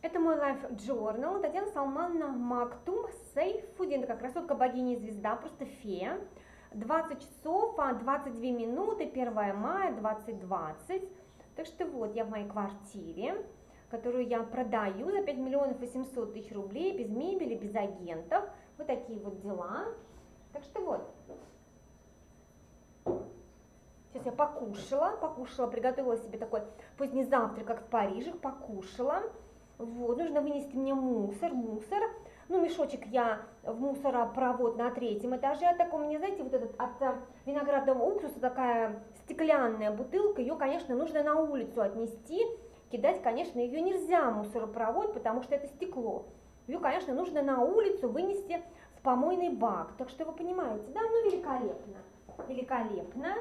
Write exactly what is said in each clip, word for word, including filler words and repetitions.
Это мой Life Journal. Татьяна Салмановна Мактум Сейфудин. Это как красотка, богиня и звезда, просто фея. двадцать часов, двадцать две минуты, первое мая, двадцать двадцать. Так что вот, я в моей квартире, которую я продаю за пять миллионов восемьсот тысяч рублей, без мебели, без агентов. Вот такие вот дела. Так что вот. Сейчас я покушала, покушала, приготовила себе такой поздний завтрак, как в Париже, покушала. Вот, нужно вынести мне мусор, мусор. Ну, мешочек я в мусоропровод на третьем этаже. А так у меня, знаете, вот этот от виноградного уксуса такая стеклянная бутылка. Ее, конечно, нужно на улицу отнести. Кидать, конечно, ее нельзя в мусоропровод, потому что это стекло. Ее, конечно, нужно на улицу вынести в помойный бак. Так что вы понимаете, да? Ну, великолепно. Великолепно.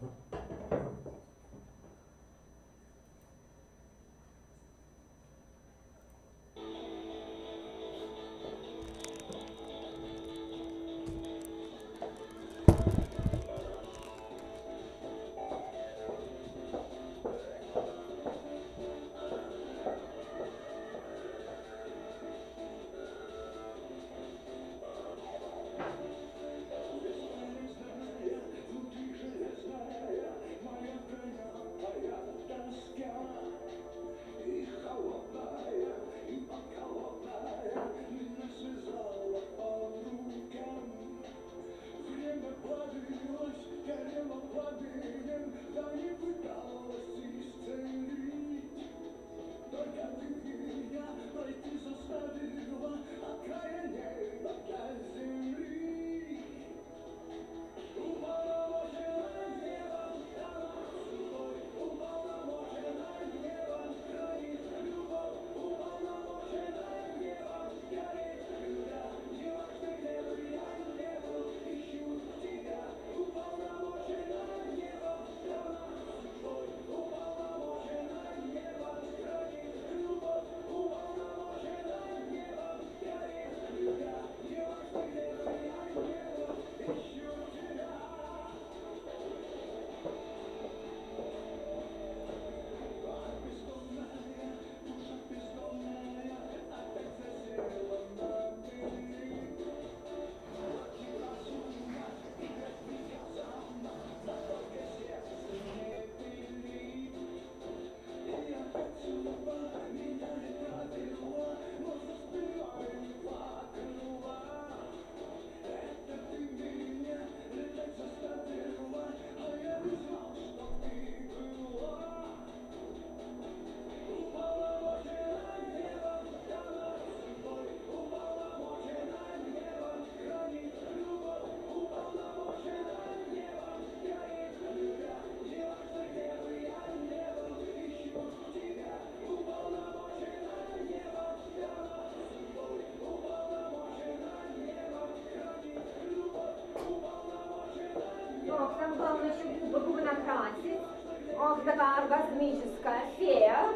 Там главное еще губы, губы накрасить. Ох, такая оргазмическая фея.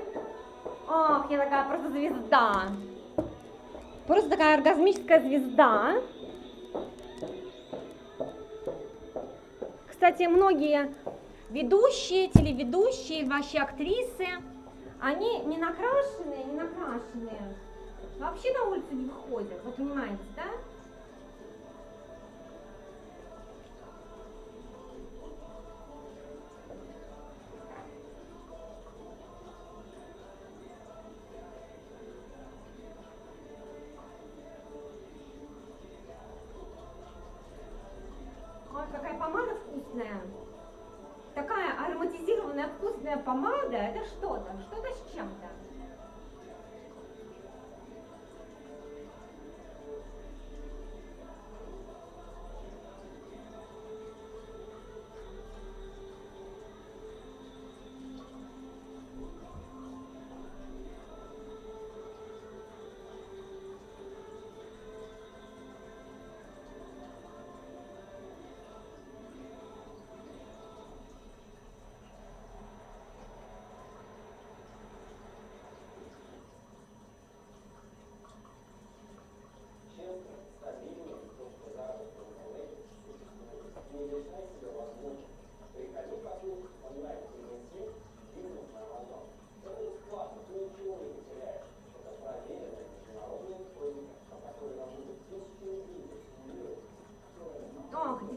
Ох, я такая просто звезда. Просто такая оргазмическая звезда. Кстати, многие ведущие, телеведущие, вообще актрисы, они не накрашенные, не накрашенные. Вообще на улицу не выходят, вы понимаете, да? Какая помада вкусная. Такая ароматизированная вкусная помада. Это что-то, что-то с чем-то.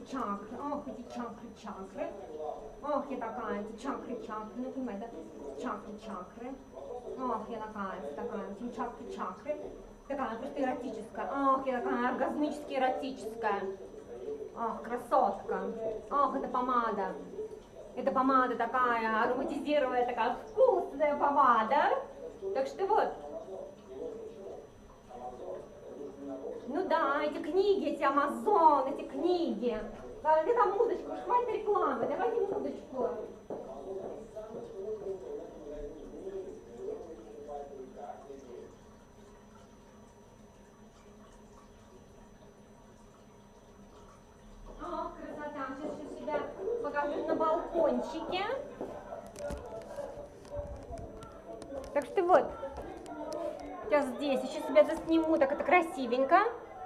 эти чакры, ох, эти чакры, чакры. Ох, я такая, эти чакры, чакры, ну, понимаете, да? Чакры, чакры. Ох, я такая, такая, эти чакры, чакры. Такая просто эротическая. Ох, я такая оргазмически эротическая. Ох, красотка. Ох, это помада. Это помада такая, ароматизированная, такая вкусная помада. Так что вот. Ну да, эти книги, эти Амазон, эти книги. Где там музычку? Уж хватит рекламы, давайте музычку. О, красота. Сейчас, сейчас себя покажу на балкончике. Так что вот. Сейчас здесь еще себя засниму, так это красивенько.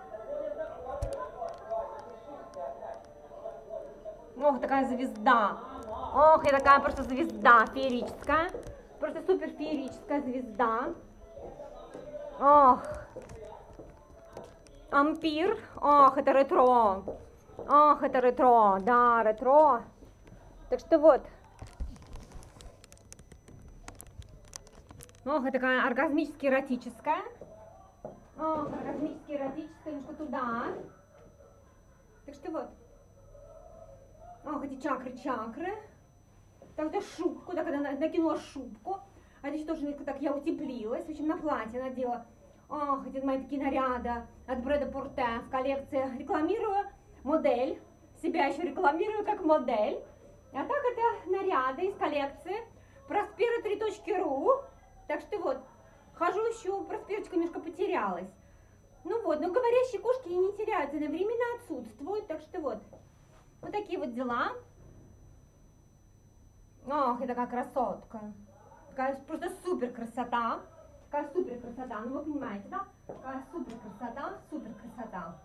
Ох, такая звезда. Ох, я такая просто звезда феерическая. Просто супер феерическая звезда. Ох. Ампир. Ох, это ретро. Ох, это ретро. Да, ретро. Так что вот. Ох, это такая оргазмически эротическая. Ох, оргазмически эротическая, немножко туда. Так что вот. Ох, эти чакры, чакры. Тогда шубку, да, когда накинула шубку. А здесь тоже так я утеплилась. В общем, на платье надела. Ох, эти мои такие наряды от Брэда Порте в коллекции. Рекламирую модель. Себя еще рекламирую как модель. А так это наряды из коллекции проспера три точки ру. Так что вот, хожу еще, просперочка немножко потерялась. Ну вот, но говорящие кошки не теряются, на времена отсутствуют. Так что вот, вот такие вот дела. Ох, это какая красотка. Такая просто супер красота. Такая супер красота. Ну вы понимаете, да? Такая супер красота, супер красота.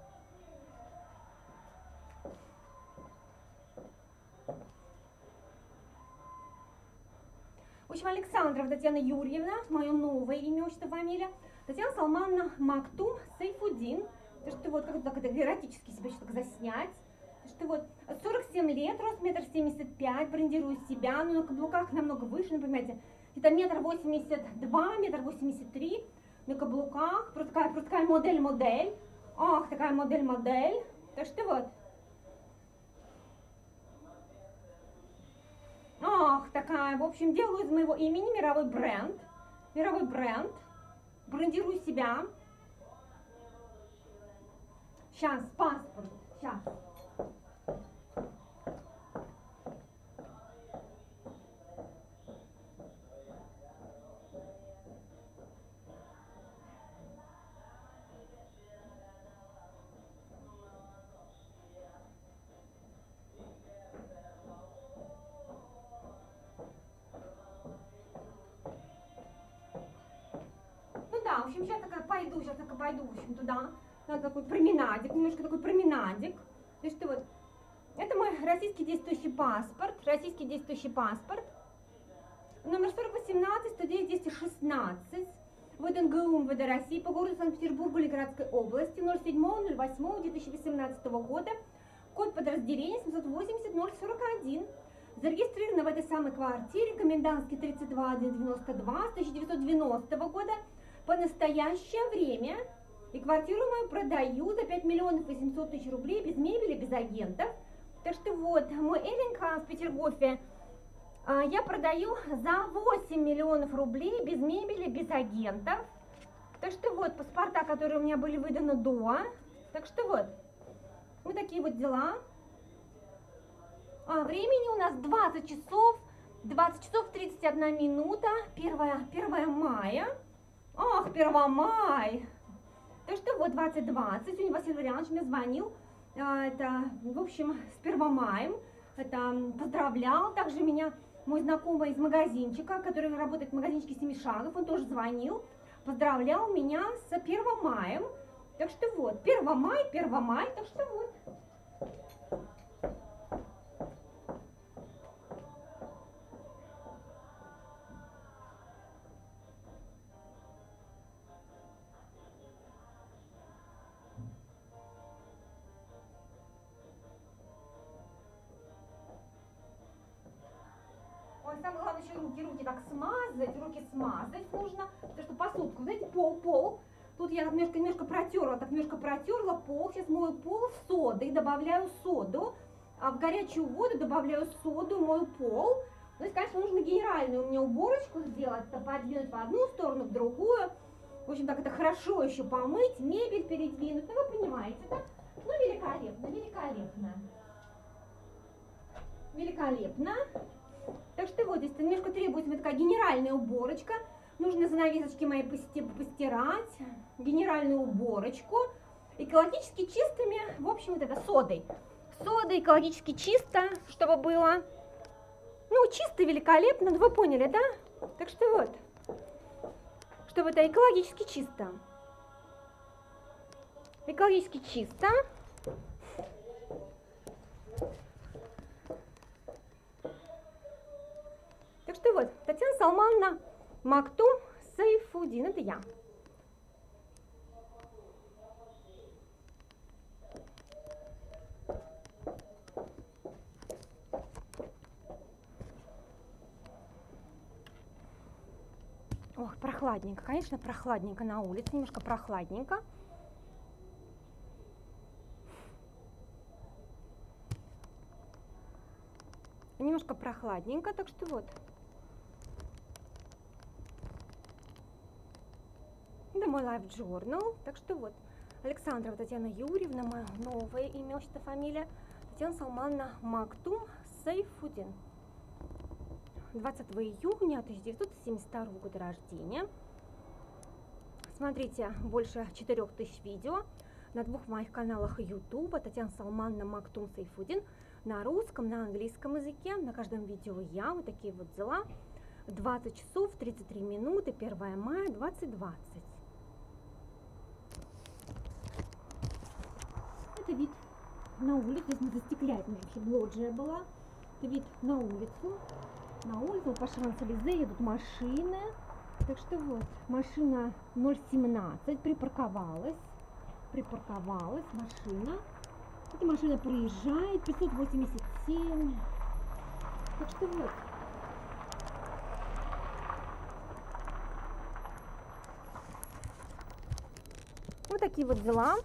В общем, Александрова Татьяна Юрьевна, мое новое имя, отчество, фамилия. Татьяна Салмановна Мактум Сайфудин. То, что вот как-то так это эротически себя еще так заснять. То, что вот сорок семь лет, рост метр семьдесят пять, брендирую себя, но на каблуках намного выше, ну, понимаете, где-то метр восемьдесят два, метр восемьдесят три на каблуках. Просто такая, просто такая модель-модель. Ах, такая модель-модель. Так что вот. Ах, такая, в общем, делаю из моего имени мировой бренд. Мировой бренд. Брендирую себя. Сейчас, паспорт. Сейчас. В общем, сейчас такая пойду, сейчас такая пойду, в общем, туда. Надо такой променадик, немножко такой променадик. То есть, что вот, это мой российский действующий паспорт, российский действующий паспорт. Номер сорок восемнадцать сто девять двести шестнадцать. В НГУ МВД России по городу Санкт-Петербургу, Ленинградской области, ноль седьмого ноль восьмого две тысячи восемнадцатого года. Код подразделения семьсот восемьдесят ноль сорок один. Зарегистрирована в этой самой квартире, комендантский тридцать два девяносто два с тысяча девятьсот девяностого года. По настоящее время, и квартиру мою продаю за пять миллионов восемьсот тысяч рублей, без мебели, без агентов. Так что вот, мой Эленька в Петергофе я продаю за восемь миллионов рублей, без мебели, без агентов. Так что вот, паспорта, которые у меня были выданы до. Так что вот, вот такие вот дела. А, времени у нас двадцать часов, двадцать часов тридцать одна минута, первое мая. Ах, Первомай! Так что вот двадцать двадцать, сегодня Василий Валерьянович мне звонил, это, в общем, с Первомаем, это, поздравлял, также меня мой знакомый из магазинчика, который работает в магазинчике Семи Шагов, он тоже звонил, поздравлял меня с Первомаем, так что вот, Первомай, Первомай, так что вот. самое главное еще руки, руки так смазать, руки смазать нужно, потому что посудку, знаете, пол, пол. Тут я так немножко, немножко протерла, так немножко протерла пол, сейчас мою пол содой, добавляю соду, а в горячую воду добавляю соду, мою пол. Ну, есть, конечно, нужно генеральную у меня уборочку сделать, это подвинуть в одну сторону, в другую. В общем, так это хорошо еще помыть, мебель передвинуть, ну, вы понимаете, да? Ну, великолепно, великолепно. Великолепно. Так что вот здесь немножко требуется такая генеральная уборочка. Нужно занавесочки мои постирать, генеральную уборочку. Экологически чистыми, в общем, вот это содой. Содой экологически чисто, чтобы было, ну, чисто, великолепно, ну, вы поняли, да? Так что вот, чтобы это экологически чисто. Экологически чисто. Так что вот, Татьяна Салмановна Мактум Сайфудин, это я. Ох, прохладненько, конечно, прохладненько на улице, немножко прохладненько. Немножко прохладненько, так что вот. Это мой Life Journal, так что вот. Александрова Татьяна Юрьевна, мое новое имя, отчество, фамилия. Татьяна Салмановна Мактум Сайфудин. двадцатого июня тысяча девятьсот семьдесят второго года рождения. Смотрите больше четырёх тысяч видео на двух моих каналах YouTube. Татьяна Салмановна Мактум Сайфудин. На русском, на английском языке. На каждом видео я. Вот такие вот дела. двадцать часов тридцать три минуты. первое мая двадцать двадцать. Это вид на улицу. Здесь мы застекляет, чтобы лоджия была. Это вид на улицу. На улицу по Шанс-Элизе едут машины. Так что вот, машина ноль семнадцать припарковалась. Припарковалась машина. Эта машина проезжает, пятьсот восемьдесят семь. Так что вот. Вот такие вот дела.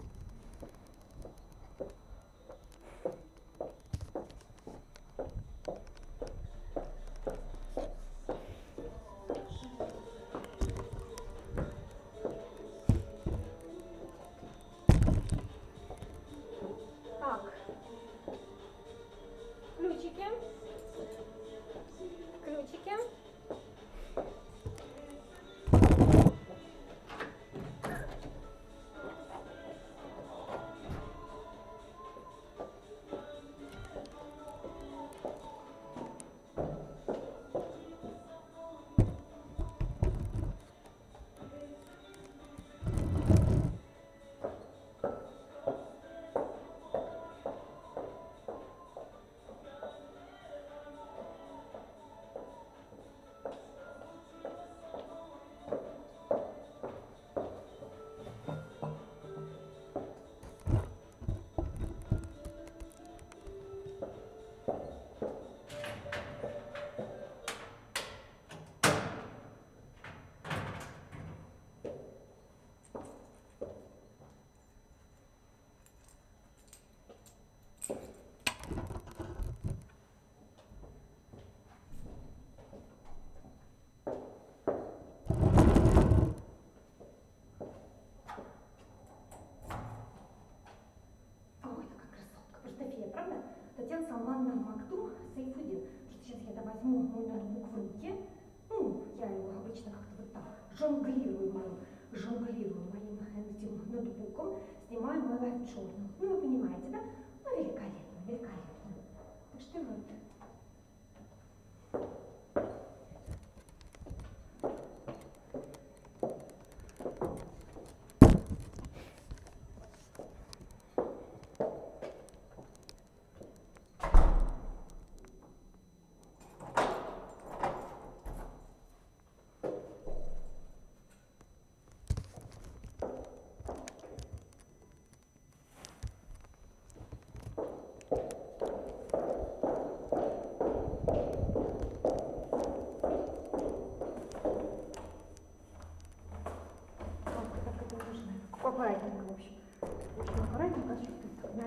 Татьяна Салмановна Мактум Сайфудин. Сейчас я возьму мой ноутбук в руки. Ну, я его обычно как-то вот так жонглирую моим, жонглирую моим этим ноутбуком, снимаю мой Life Journal. Ну, вы понимаете, да? Ну, великолепно, великолепно. Так что вот.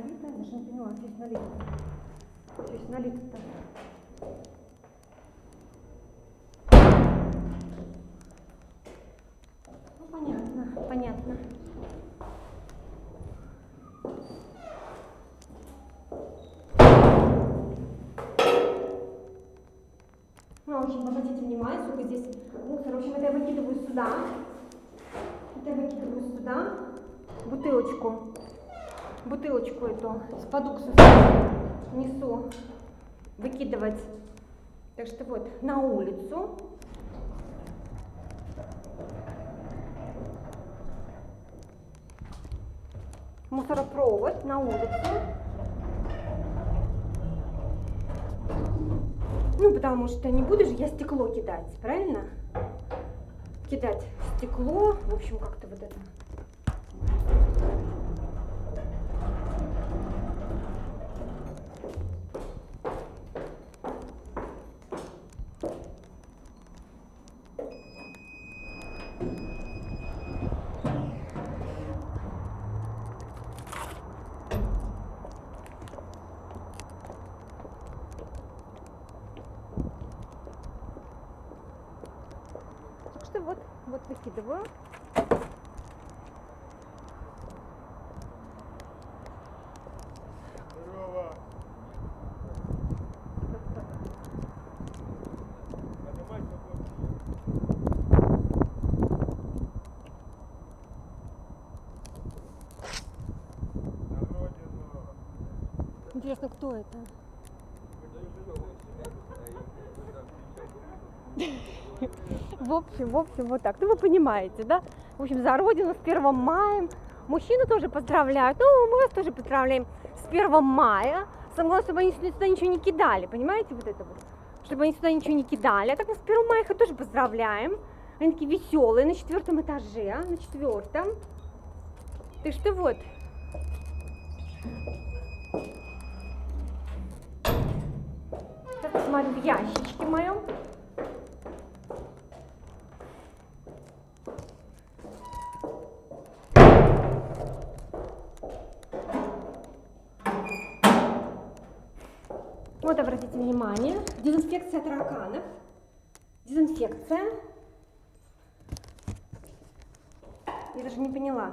налито? Я даже не поняла, здесь налито. Здесь налито-то. Ну, понятно, понятно. Ну, в общем, обратите внимание, сколько здесь мусора. В общем, это я выкидываю сюда. Это я выкидываю сюда. Бутылочку. Бутылочку эту из-под уксуса несу выкидывать. Так что вот, на улицу. Мусоропровод на улицу. Ну, потому что не буду же я стекло кидать, правильно? Кидать стекло, в общем, как-то вот это. Что вот, вот выкидываю. Здорово. Поднимай побольше. На родину. Интересно, кто это? В общем, в общем, вот так. Ну, вы понимаете, да? В общем, за Родину с первым маем. Мужчины тоже поздравляют. Ну, мы вас тоже поздравляем с первым мая. Самое главное, чтобы они сюда ничего не кидали. Понимаете, вот это вот? Чтобы они сюда ничего не кидали. А так мы с первым мая их тоже поздравляем. Они такие веселые на четвертом этаже. На четвертом. Так что вот. Сейчас посмотрю в ящичке моем. Вот, обратите внимание, дезинфекция тараканов, дезинфекция. Я даже не поняла.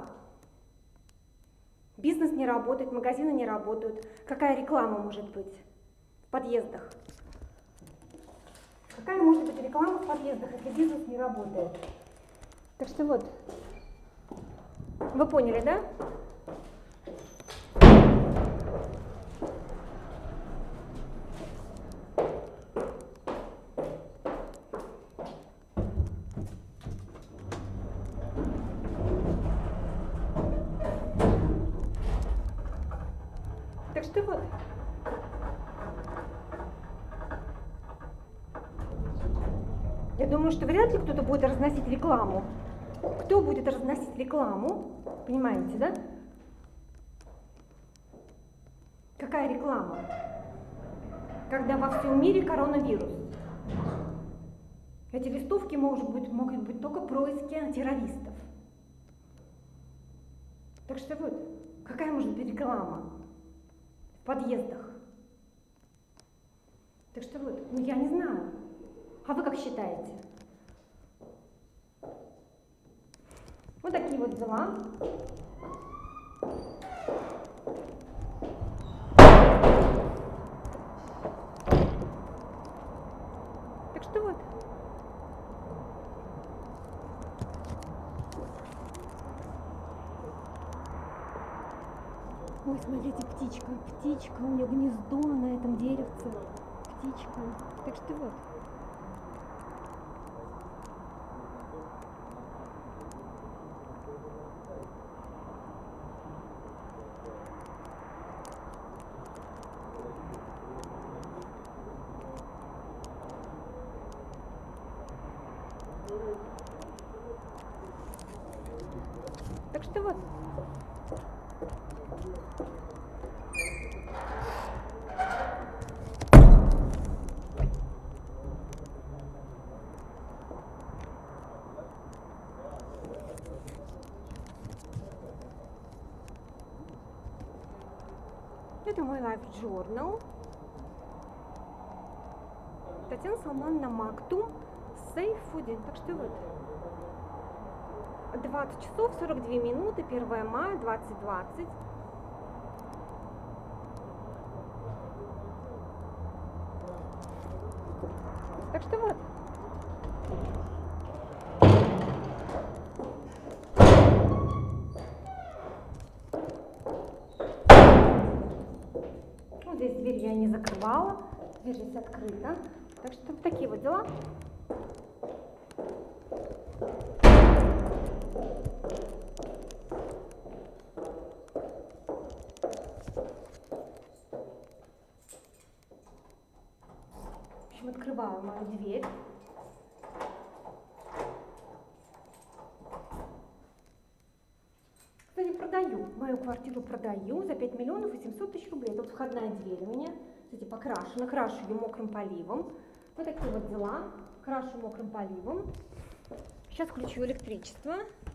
Бизнес не работает, магазины не работают. Какая реклама может быть в подъездах? Какая может быть реклама в подъездах, если бизнес не работает? Так что вот, вы поняли, да? Так что вот. Я думаю, что вряд ли кто-то будет разносить рекламу. Кто будет разносить рекламу? Понимаете, да? Какая реклама? Когда во всем мире коронавирус. Эти листовки может быть, могут быть только происки террористов. Так что вот, какая может быть реклама в подъездах? Так что вот, ну я не знаю. А вы как считаете? Вот такие вот дела. Так что вот. Ой, смотрите, птичка, птичка, у нее гнездо на этом деревце. Птичка. Так что вот. Так что вот. это мой Life Journal. Татьяна Салмановна Мактум, Сейфудин. Так что вот. двадцать часов сорок две минуты, первое мая, двадцать двадцать. Так что вот. Вот здесь дверь я не закрывала, дверь здесь открыта. Так что вот такие вот дела. В общем, открываю мою дверь. Кстати, продаю. Мою квартиру продаю за пять миллионов и семьсот тысяч рублей. Это вот входная дверь у меня. Кстати, покрашена. Крашу ее мокрым поливом. Вот такие вот дела. Крашу мокрым поливом. Сейчас включу электричество.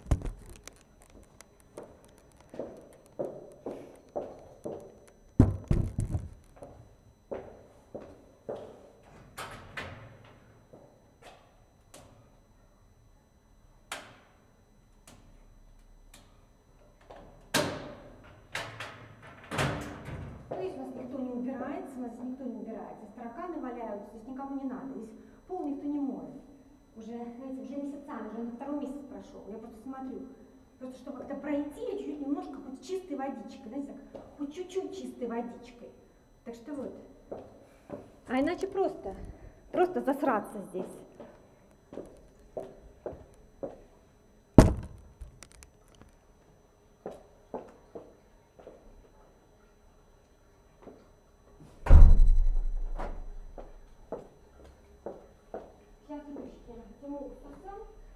Здесь у нас никто не убирается, у нас никто не убирается. Тараканы валяются, здесь никому не надо. Здесь пол никто не моет. Уже, знаете, уже месяцами, уже на второй месяц прошел. Я просто смотрю. Просто чтобы как-то пройти, я чуть-чуть немножко хоть чистой водичкой, знаете, так, хоть чуть-чуть чистой водичкой. Так что вот. А иначе просто, просто засраться здесь. Сейчас ручки возьму совсем.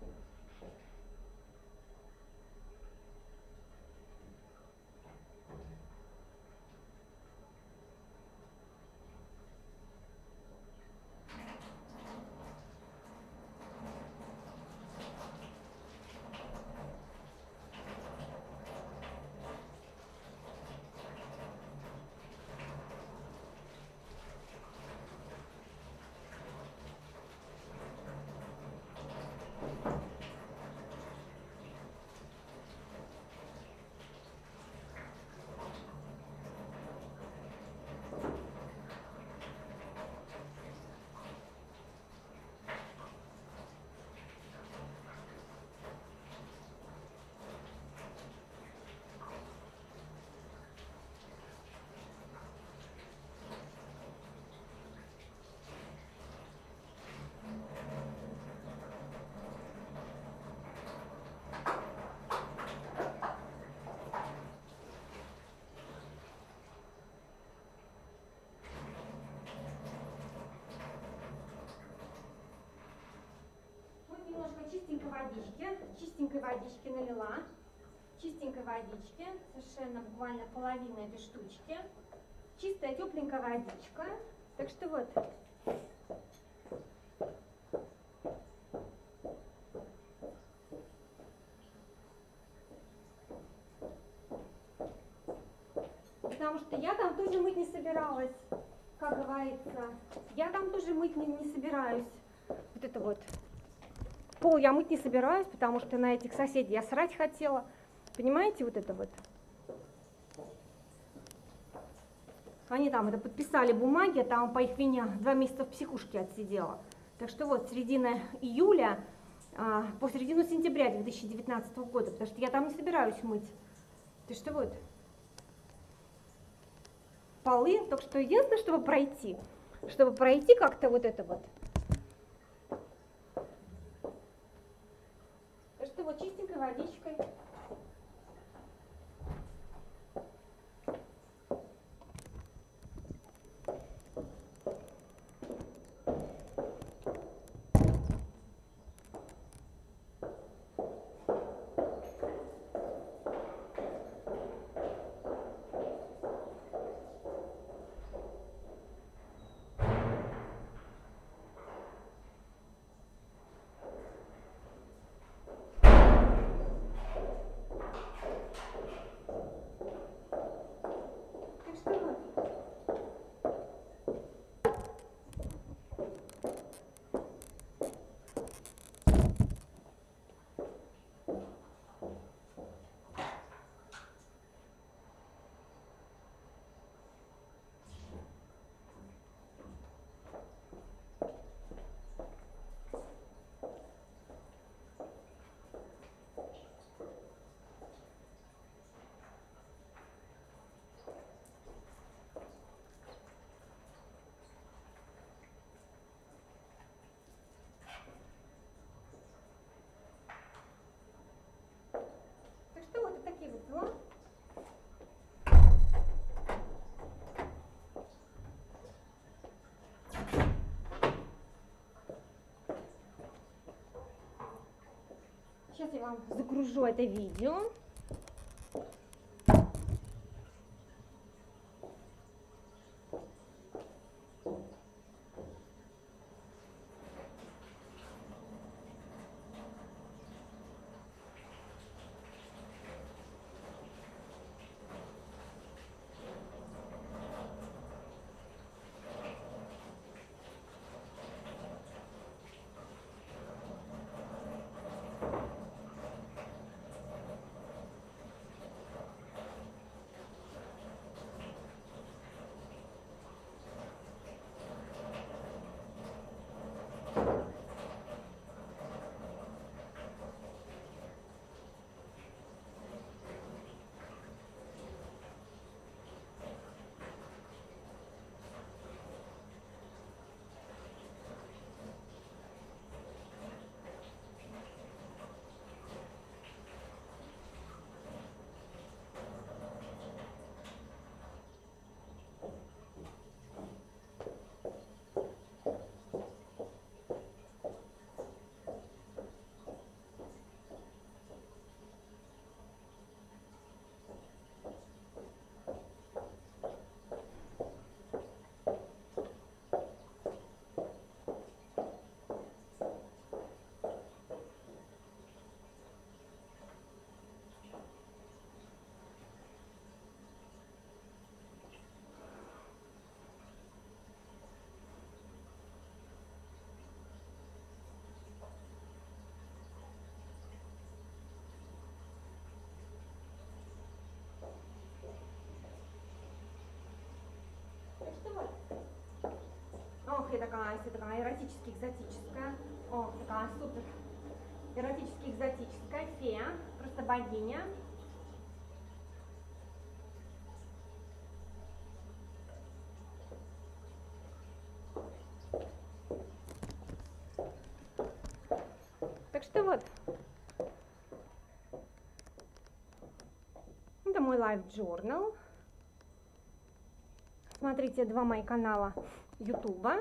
Чистенькой водички, чистенькой водички налила, чистенькой водички, совершенно буквально половина этой штучки, чистая тепленькая водичка, так что вот. Потому что я там тоже мыть не собиралась, как говорится, я там тоже мыть не, не собираюсь, вот это вот. Пол я мыть не собираюсь, потому что на этих соседей я срать хотела. Понимаете, вот это вот. Они там это подписали бумаги, там по их вине два месяца в психушке отсидела. Так что вот, середина июля, а, по середину сентября две тысячи девятнадцатого года, потому что я там не собираюсь мыть. Так что вот. Полы, так что единственное, чтобы пройти, чтобы пройти как-то вот это вот. Вот чистенькой водичкой. Сейчас я вам загружу это видео. Ох, и такая, вся такая эротически экзотическая. Ох, такая супер эротически экзотическая фея. Просто богиня. Так что вот. Это мой Life Journal. Смотрите, два мои канала Ютуба.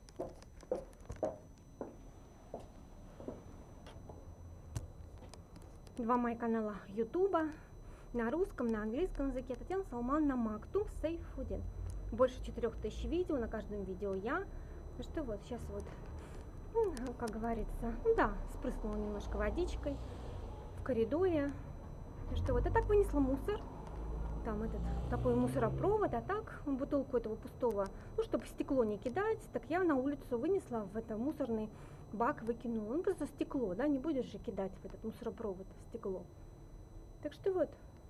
Два мои канала Ютуба на русском, на английском языке. Татьяна Салмановна Мактум Сейфудин. Больше четырех тысяч видео, на каждом видео я. Ну что вот, сейчас вот, ну, как говорится, ну да, спрыснула немножко водичкой в коридоре. Ну что вот, я так вынесла мусор. Там этот такой мусоропровод, а так бутылку этого пустого, ну, чтобы стекло не кидать, так я на улицу вынесла, в это мусорный бак выкинула. Ну, просто стекло, да, не будешь же кидать в этот мусоропровод стекло. Так что вот,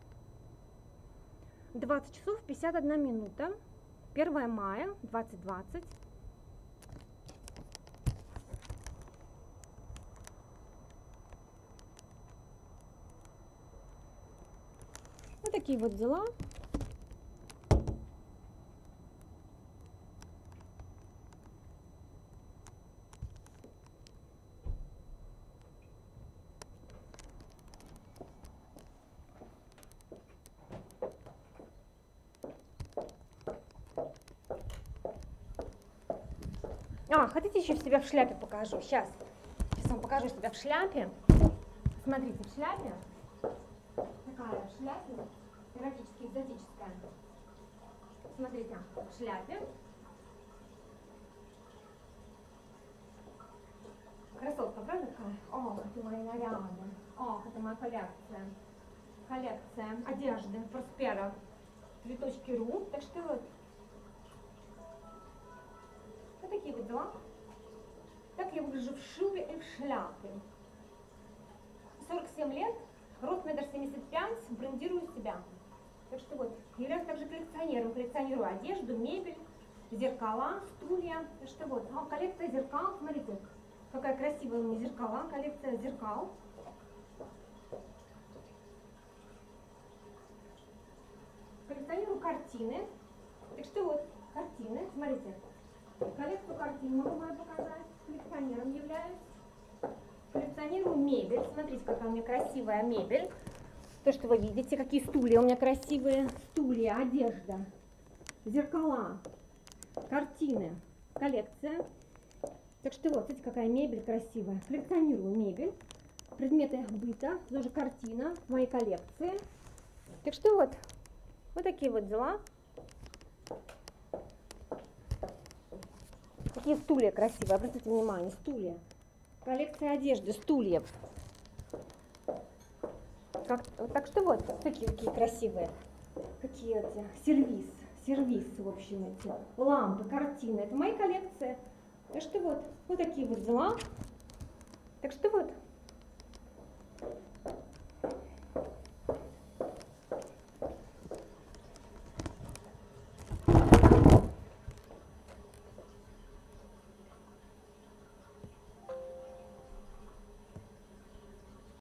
двадцать часов пятьдесят одна минута, первое мая двадцать двадцать. Вот такие вот дела. А, хотите еще себя в шляпе покажу? Сейчас. Сейчас вам покажу себя в шляпе. Смотрите, в шляпе. Такая шляпа, эротически экзотическая. Смотрите, в шляпе. Красотка, правда такая? О, это мои наряды. О, это моя коллекция. Коллекция одежды Проспера. Цветочки.ру. Так что вот. Вот такие вот дела. Так я выгляжу в шубе и в шляпе. сорок семь лет. Рост метр семьдесят пять, брендирую себя. Так что вот, являюсь также коллекционером. Коллекционирую одежду, мебель, зеркала, стулья. Так что вот, а, коллекция зеркал. Смотрите, какая красивая у меня зеркала. Коллекция зеркал. Коллекционирую картины. Так что вот, картины. Смотрите, коллекцию картин могу вам показать. Коллекционером являюсь. Коллекционирую мебель. Смотрите, какая у меня красивая мебель. То, что вы видите, какие стулья у меня красивые. Стулья, одежда, зеркала, картины, коллекция. Так что вот, смотрите, какая мебель красивая. Коллекционирую мебель. предметы быта, тоже картина в моей коллекции. Так что вот, вот такие вот дела. Какие стулья красивые, обратите внимание, стулья. Коллекция одежды, стульев. Как, так что вот, такие какие красивые. Какие эти, сервиз, сервиз, в общем, эти лампы, картины. Это моя коллекция. Так что вот, вот такие вот дела. Так что вот.